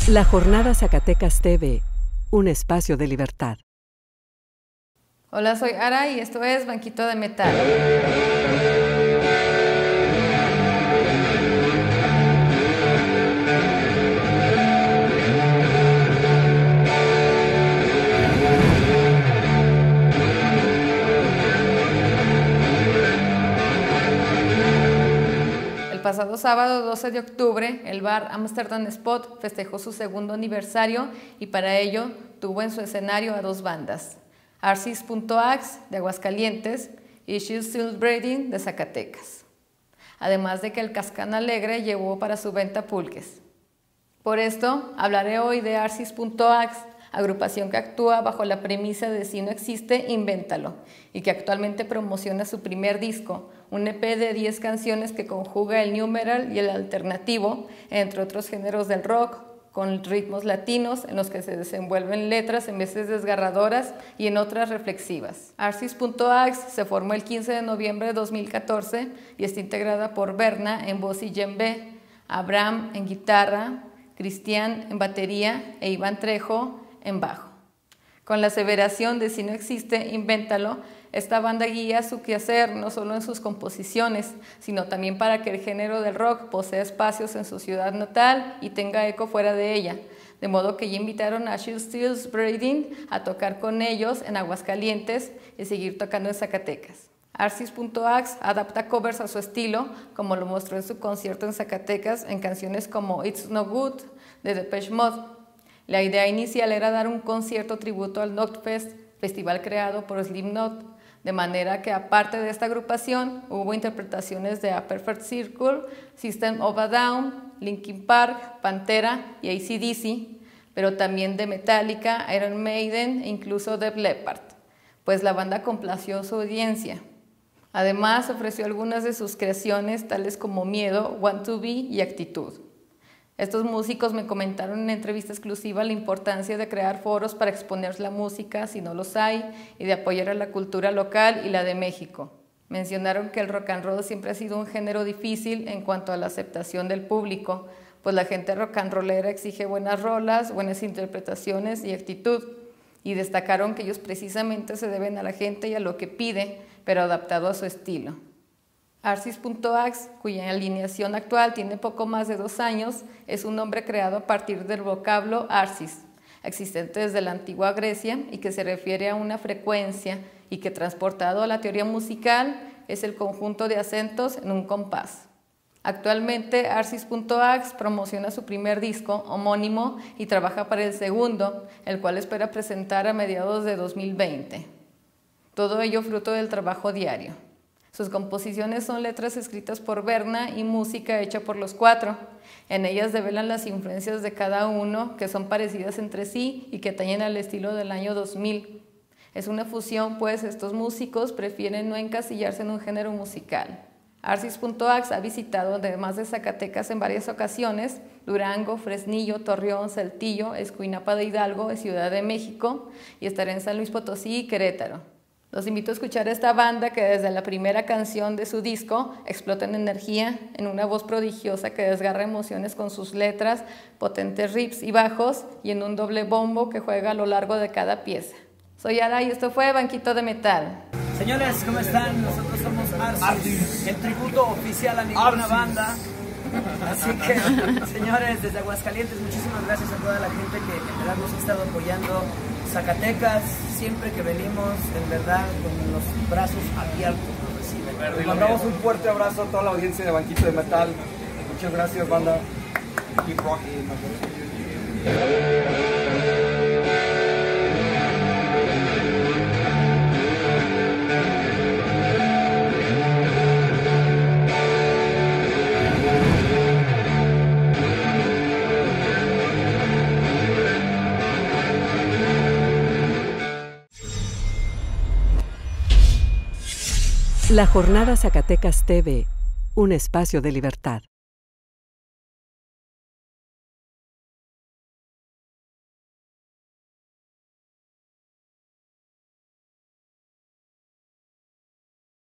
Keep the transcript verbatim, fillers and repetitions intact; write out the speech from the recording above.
La Jornada Zacatecas T V, un espacio de libertad. Hola, soy Ara y esto es Banquito de Metal. El pasado sábado doce de octubre, el bar Amsterdam Spot festejó su segundo aniversario y para ello tuvo en su escenario a dos bandas, Arsis punto ax de Aguascalientes y She's Still Breathing de Zacatecas, además de que el Cascán Alegre llevó para su venta pulques. Por esto, hablaré hoy de Arsis punto ax, agrupación que actúa bajo la premisa de si no existe, invéntalo, y que actualmente promociona su primer disco, un E P de diez canciones que conjuga el new metal y el alternativo, entre otros géneros del rock, con ritmos latinos en los que se desenvuelven letras en veces desgarradoras y en otras reflexivas. Arsis punto ax se formó el quince de noviembre de dos mil catorce y está integrada por Berna en voz y djembe, Abraham en guitarra, Cristian en batería e Iván Trejo en bajo. Con la aseveración de si no existe, invéntalo, esta banda guía su quehacer no solo en sus composiciones, sino también para que el género del rock posea espacios en su ciudad natal y tenga eco fuera de ella, de modo que ya invitaron a She's Still Breathing a tocar con ellos en Aguascalientes y seguir tocando en Zacatecas. Arsis punto ax adapta covers a su estilo, como lo mostró en su concierto en Zacatecas en canciones como It's No Good de Depeche Mode. La idea inicial era dar un concierto tributo al Knotfest, festival creado por Slipknot, de manera que aparte de esta agrupación hubo interpretaciones de A Perfect Circle, System of a Down, Linkin Park, Pantera y A C D C, pero también de Metallica, Iron Maiden e incluso Def Leppard, pues la banda complació su audiencia. Además ofreció algunas de sus creaciones tales como Miedo, Want to Be y Actitud. Estos músicos me comentaron en entrevista exclusiva la importancia de crear foros para exponer la música, si no los hay, y de apoyar a la cultura local y la de México. Mencionaron que el rock and roll siempre ha sido un género difícil en cuanto a la aceptación del público, pues la gente rock and rollera exige buenas rolas, buenas interpretaciones y actitud, y destacaron que ellos precisamente se deben a la gente y a lo que pide, pero adaptado a su estilo. Arsis punto ax, cuya alineación actual tiene poco más de dos años, es un nombre creado a partir del vocablo Arsis, existente desde la antigua Grecia y que se refiere a una frecuencia y que transportado a la teoría musical es el conjunto de acentos en un compás. Actualmente Arsis punto ax promociona su primer disco homónimo y trabaja para el segundo, el cual espera presentar a mediados de dos mil veinte. Todo ello fruto del trabajo diario. Sus composiciones son letras escritas por Berna y música hecha por los cuatro. En ellas develan las influencias de cada uno, que son parecidas entre sí y que atañen al estilo del año dos mil. Es una fusión, pues estos músicos prefieren no encasillarse en un género musical. Arsis punto ax ha visitado, además de Zacatecas en varias ocasiones, Durango, Fresnillo, Torreón, Saltillo, Escuinapa de Hidalgo y Ciudad de México, y estará en San Luis Potosí y Querétaro. Los invito a escuchar a esta banda que desde la primera canción de su disco explota en energía, en una voz prodigiosa que desgarra emociones con sus letras, potentes riffs y bajos y en un doble bombo que juega a lo largo de cada pieza. Soy Ara y esto fue Banquito de Metal. Señores, ¿cómo están? Nosotros somos Arsis, el tributo oficial a ninguna Arsis. Banda. Así que, señores, desde Aguascalientes, muchísimas gracias a toda la gente que en verdad nos ha estado apoyando. Zacatecas, siempre que venimos, en verdad, con los brazos abiertos nos reciben. Les mandamos un fuerte abrazo a toda la audiencia de Banquito de Metal. Muchas gracias, banda. Keep rocking. La Jornada Zacatecas T V, un espacio de libertad.